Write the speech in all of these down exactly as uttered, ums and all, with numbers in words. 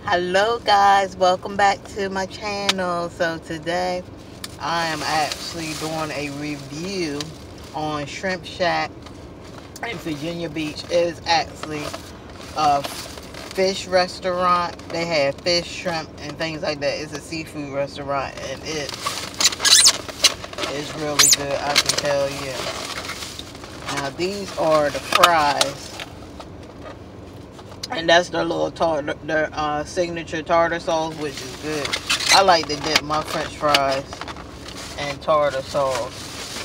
Hello guys, welcome back to my channel. So today I am actually doing a review on Shrimp Shack in Virginia Beach. It is actually a fish restaurant. They have fish, shrimp, and things like that. It's a seafood restaurant and it is really good, I can tell you. Now these are the fries. And that's their little tartar, their uh, signature tartar sauce, which is good. I like to dip my French fries in tartar sauce.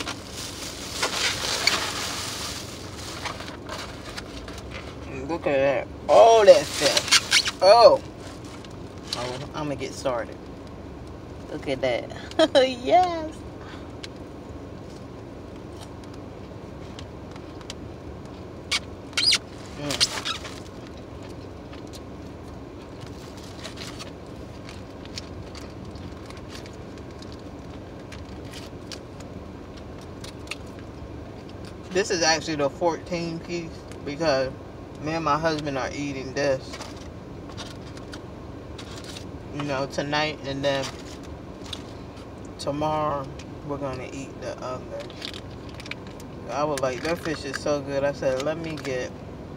Look at that. Oh, that fish. Oh. Oh, I'm going to get started. Look at that. Yes. Mm. This is actually the fourteen piece because me and my husband are eating this, you know, tonight, and then tomorrow we're gonna eat the other. I was like, that fish is so good. I said, let me get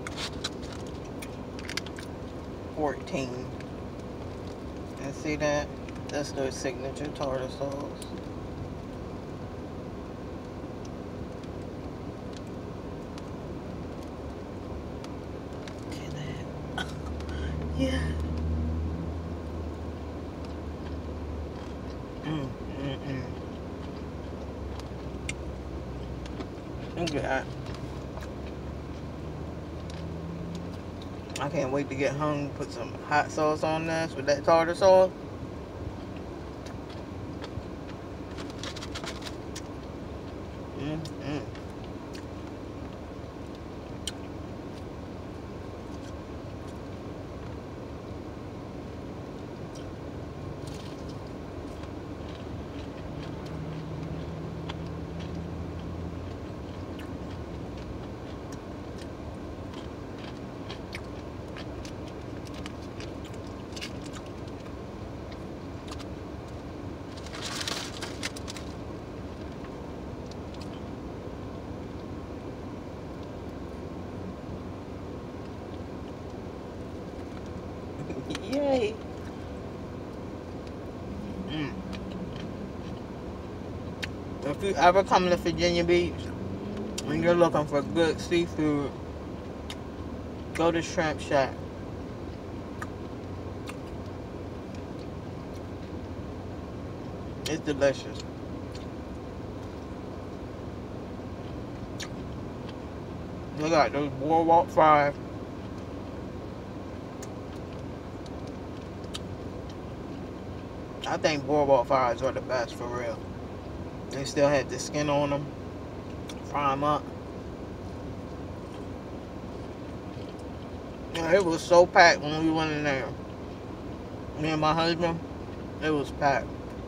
fourteen. And see that? That's their signature tartar sauce. Yeah. Mm, mm, mm. Look at that. I can't wait to get home, put some hot sauce on this with that tartar sauce. Mm, mm. Yay. Mm. If you ever come to Virginia Beach and you're looking for good seafood, go to Shrimp Shack. It's delicious. They got those boardwalk fries. I think boardwalk fries are the best for real. They still had the skin on them. Fry them up. Yeah, it was so packed when we went in there. Me and my husband, it was packed.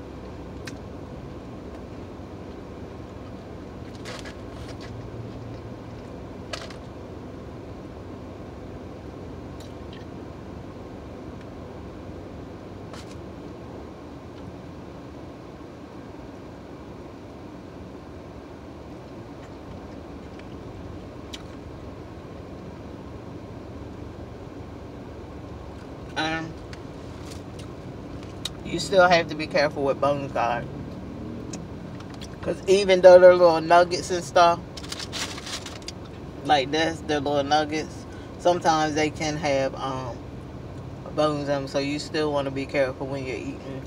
Um, you still have to be careful with bone cod. Because even though they're little nuggets and stuff, like this, they're little nuggets, sometimes they can have um, bones in them. So you still want to be careful when you're eating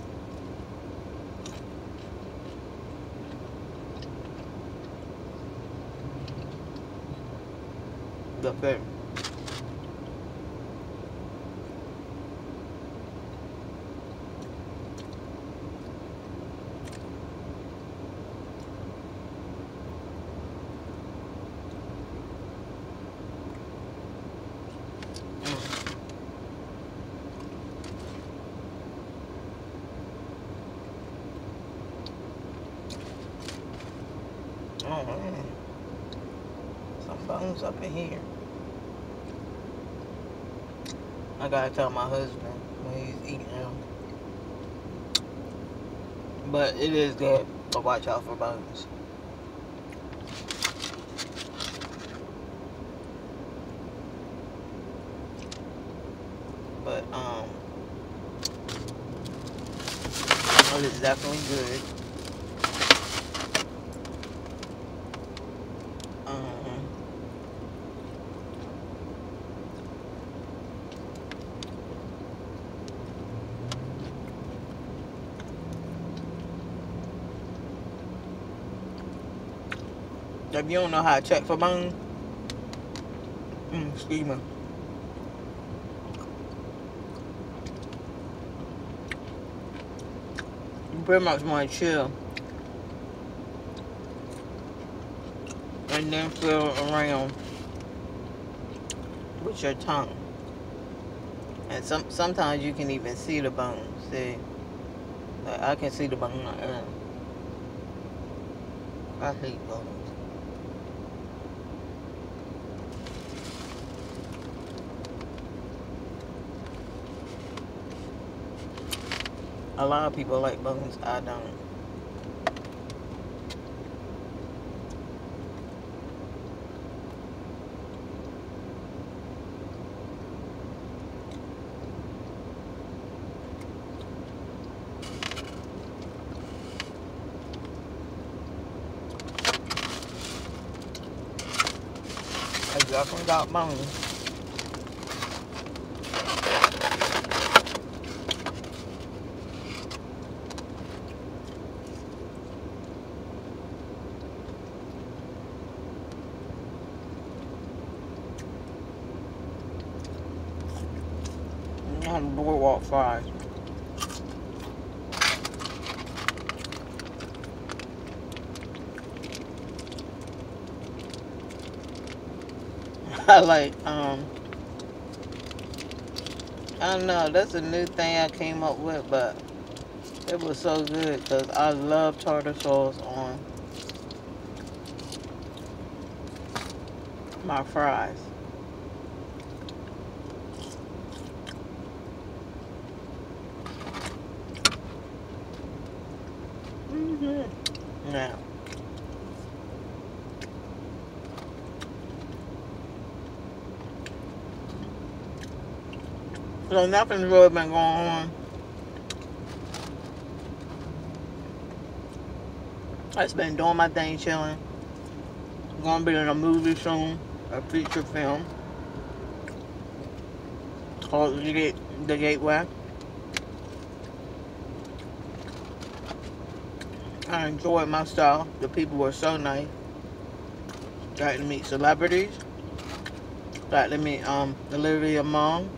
the fish. Oh, man. Some bones up in here. I gotta tell my husband when eating them. But it is good to watch out for bones. But, um, it is definitely good. Um, if you don't know how to check for bones, mm, excuse me. You pretty much want to chill and then feel around with your tongue. And some sometimes you can even see the bones. See, like I can see the bone. Uh, I hate bones. A lot of people like bones. I don't. I definitely got bones. On boardwalk fries. I like, um, I don't know, that's a new thing I came up with, but it was so good because I love tartar sauce on my fries. Mm-hmm. Now, so nothing's really been going on. I just been doing my thing, chilling. Gonna be in a movie soon, a feature film called The, Gate, the Gateway. I enjoyed my style. The people were so nice. Got to meet celebrities. Got to meet um Olivia Munn.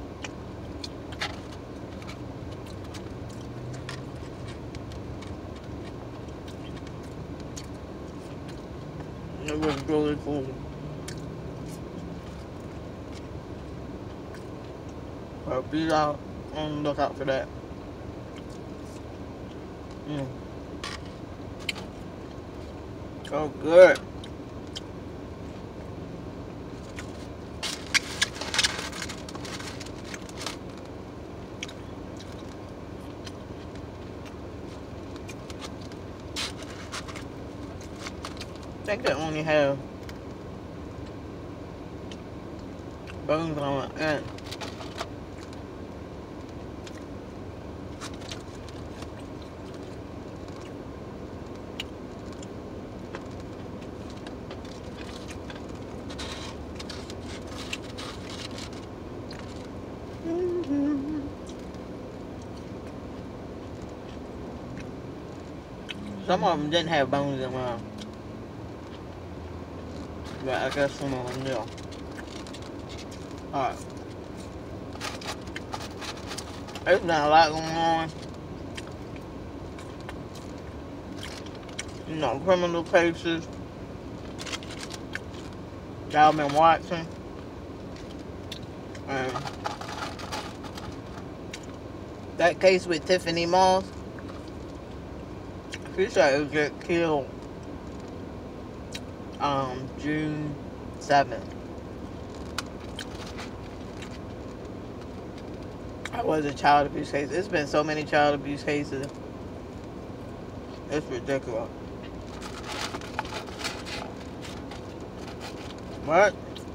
It was really cool. So be out on the lookout for that. Mm. So good. I think they only have bones on the end. Mm-hmm. Some of them didn't have bones in them. But I guess some of them do. Alright. There's been a lot going on. You know, criminal cases that I've been watching. And that case with Tiffany Moss, she said it get killed um, June seventh. I was a child abuse case. It's been so many child abuse cases. It's ridiculous. What?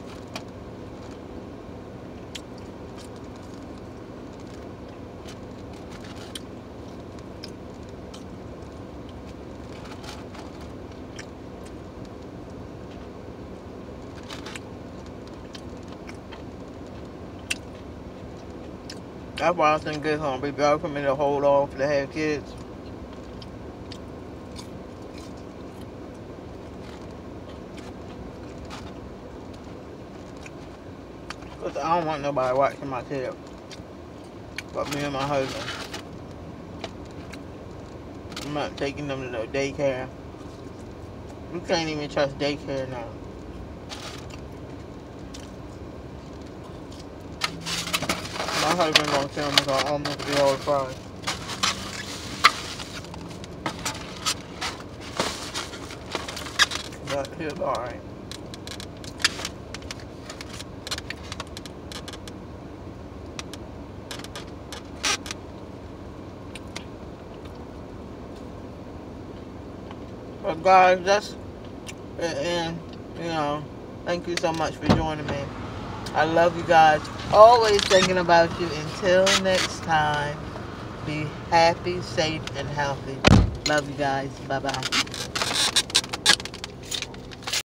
That's why I think it's gonna be better for me to hold off to have kids. Cause I don't want nobody watching my kids but me and my husband. I'm not taking them to no daycare. We can't even trust daycare now. My husband gonna tell me I almost be all the fries. But he's alright. But guys, that's the end. You know, thank you so much for joining me. I love you guys. Always thinking about you. Until next time, be happy, safe, and healthy. Love you guys. Bye-bye.